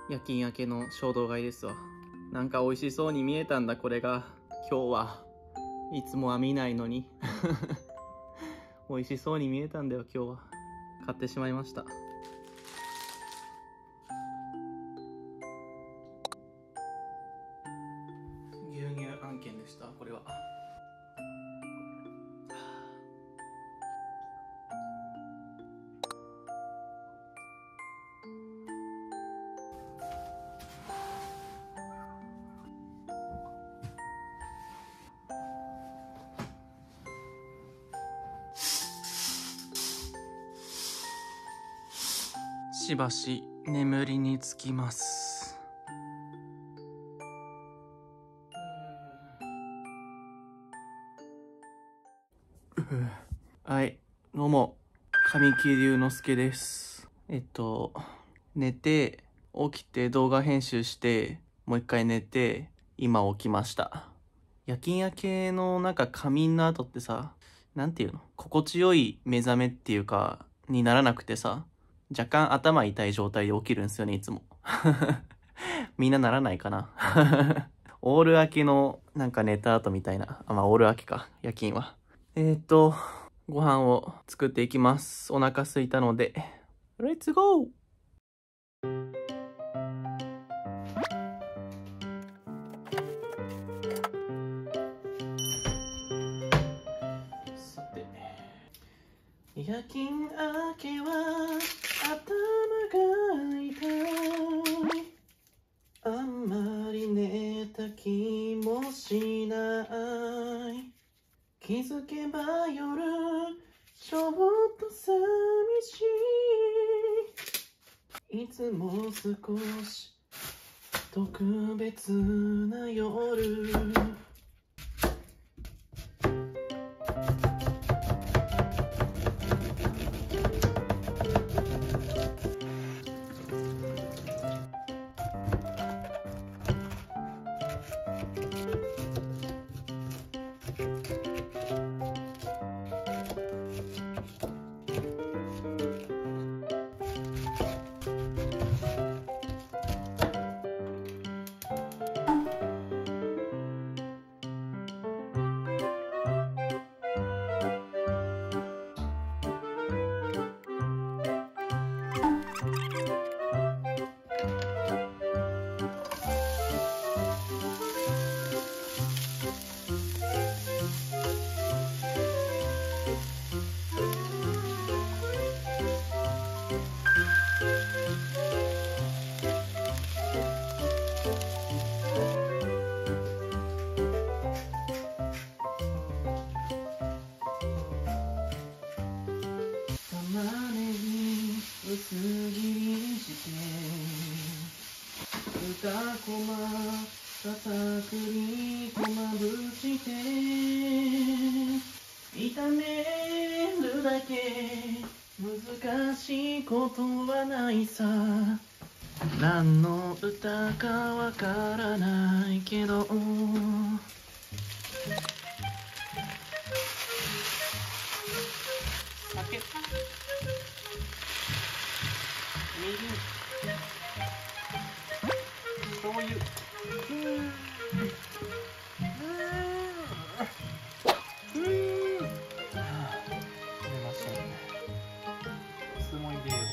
夜勤明けの衝動買いですわ。なんか美味しそうに見えたんだこれが。今日はいつもは見ないのに美味しそうに見えたんだよ今日は。買ってしまいました。牛乳案件でしたこれは。しばし眠りにつきます。はい、どうも神木隆之介です。寝て起きて動画編集してもう一回寝て今起きました。夜勤明けのなんか仮眠の後ってさ、なんていうの、心地よい目覚めっていうかにならなくてさ、若干頭痛い状態で起きるんですよねいつもみんなならないかなオール明けのなんか寝た後みたいな。まあオール明けか夜勤は。ご飯を作っていきます。お腹空いたのでレッツゴー。さて、夜勤明けは頭が痛い。あんまり寝た気もしない。気づけば夜ちょっと寂しい。いつも少し特別な夜。玉ねぎ薄切りして豚こま片栗粉まぶして炒めるだけ。難しいことはないさ。何の歌かわからないけど酒、みりん、醤油、出ましたね。お酢も入れよう。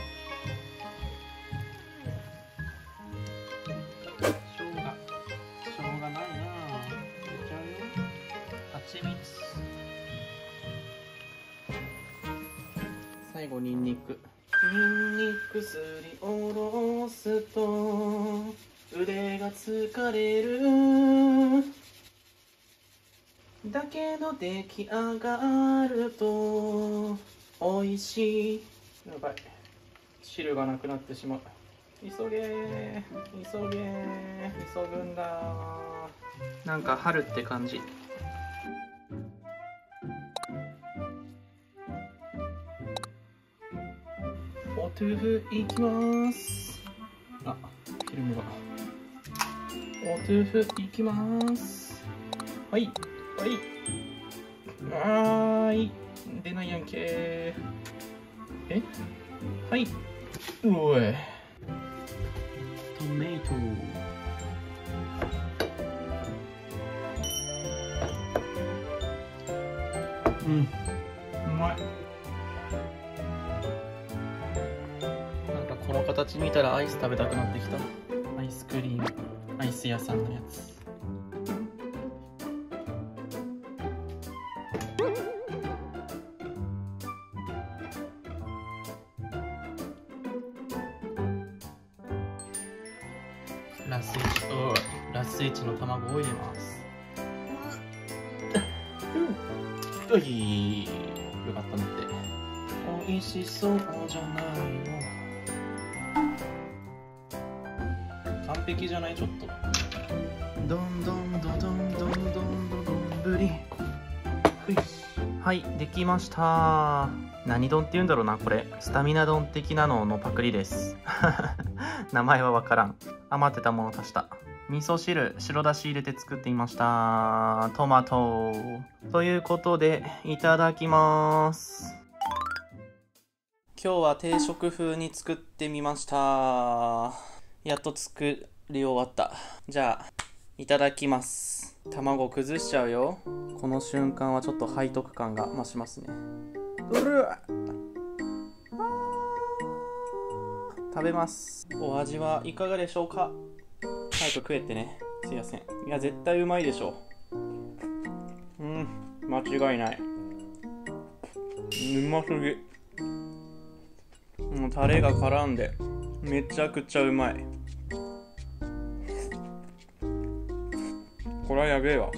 生姜ないなぁ。入れちゃうよ。蜂蜜。最後ニンニク。ニンニクすりおろすと腕が疲れる。だけど出来上がると美味しい。やばい、汁がなくなってしまう。急げ急げ急ぐんだ。なんか春って感じ。おトゥーフいきます。あ、フィルムが。おトゥーフいきます。はいはい出ないやんけ。はい。うおい。 メイト。うん、うまい。なんかこの形見たらアイス食べたくなってきた。アイスクリーム、アイス屋さんのやつ。ラスイチの卵を入れます。よかったので。美味しそうじゃないの。完璧じゃない？ちょっと。どんどんどどんどんどんどんどんぶり。はい、できました。何丼って言うんだろうな、これ。スタミナ丼的なののパクリです。名前はわからん。余ってたもの足した。味噌汁、白だし入れて作ってみました。トマト。ということで、いただきます。今日は定食風に作ってみました。やっと作り終わった。じゃあ、いただきます。卵崩しちゃうよ。この瞬間はちょっと背徳感が増しますね。食べます。お味はいかがでしょうか？早く食えってね。すいません。いや、絶対うまいでしょ。間違いない。うますぎ。もうタレが絡んでめちゃくちゃうまい。これはやべえわ。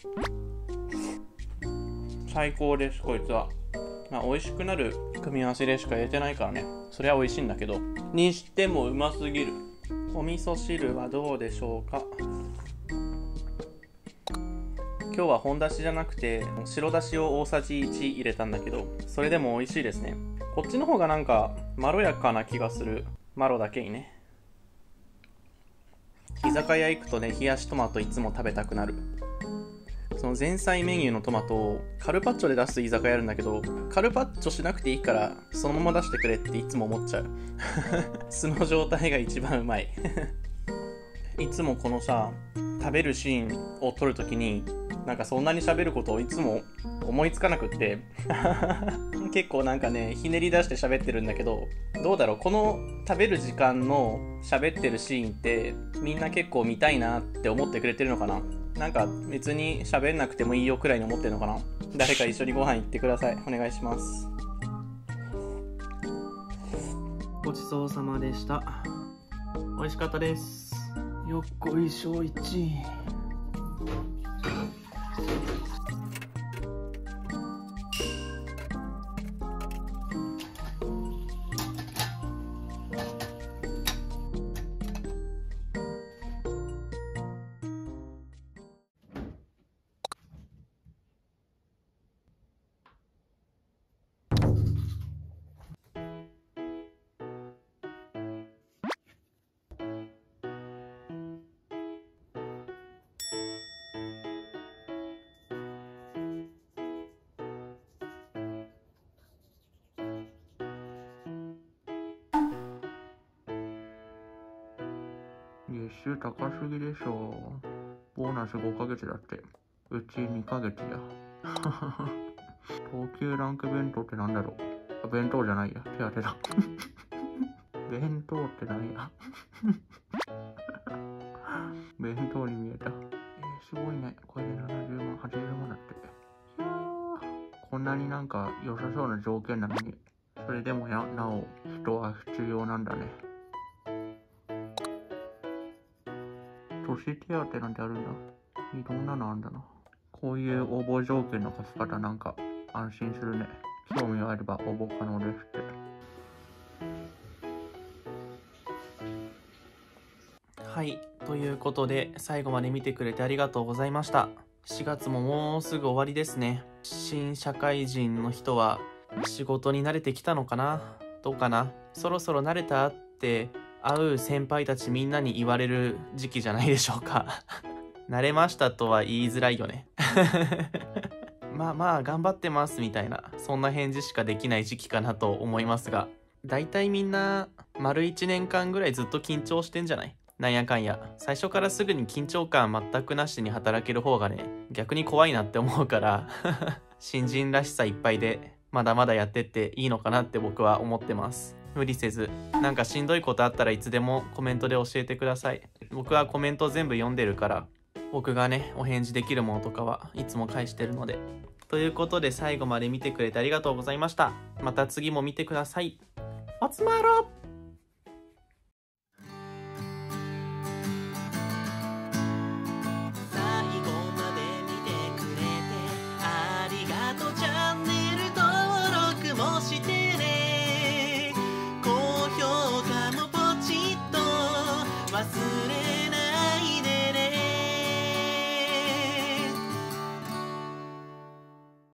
最高です、こいつは。まあ、美味しくなる組み合わせでしか入れてないからね。それは美味しいんだけど。にしてもうますぎる。お味噌汁はどうでしょうか？今日は本だしじゃなくて白だしを大さじ1入れたんだけど、それでも美味しいですね。こっちの方がなんかまろやかな気がする。マロだけにね。居酒屋行くとね、冷やしトマトいつも食べたくなる。その前菜メニューのトマトをカルパッチョで出す居酒屋あるんだけど、カルパッチョしなくていいからそのまま出してくれっていつも思っちゃう。素の状態が一番うまい。いつもこのさ、食べるシーンを撮るときになんかそんなに喋ることをいつも思いつかなくって結構なんかね、ひねり出して喋ってるんだけど、どうだろう、この食べる時間の喋ってるシーンってみんな結構見たいなって思ってくれてるのかな。なんか別に喋んなくてもいいよくらいに思ってるのかな。誰か一緒にご飯行ってください。お願いします。ごちそうさまでした。美味しかったです。よっこいしょいち。月収高すぎでしょ。ボーナス5ヶ月だって。うち2ヶ月や。東急ランク弁当ってなんだろう。弁当じゃないや。手当てだ。弁当ってなんや。弁当に見えた。すごいね。これで70万、80万だって。いやー、こんなになんか良さそうな条件なのに、それでもなお人は必要なんだね。都市手当なんてあるんだ。いろんなのあんだな。こういう応募条件の書き方なんか安心するね。興味があれば応募可能ですって。はい、ということで最後まで見てくれてありがとうございました。4月ももうすぐ終わりですね。新社会人の人は仕事に慣れてきたのかな？どうかな？そろそろ慣れたって会う先輩たちみんなに言われる時期じゃないでしょうか。慣れましたとは言いづらいよね。まあまあ頑張ってますみたいな、そんな返事しかできない時期かなと思いますが、だいたいみんな丸1年間ぐらいずっと緊張してんじゃない？ なんやかんや。最初からすぐに緊張感全くなしに働ける方がね、逆に怖いなって思うから、新人らしさいっぱいで、まだまだやってっていいのかなって僕は思ってます。無理せず。なんかしんどいことあったらいつでもコメントで教えてください。僕はコメント全部読んでるから、僕がね、お返事できるものとかはいつも返してるので。ということで最後まで見てくれてありがとうございました。また次も見てください。おつまろう。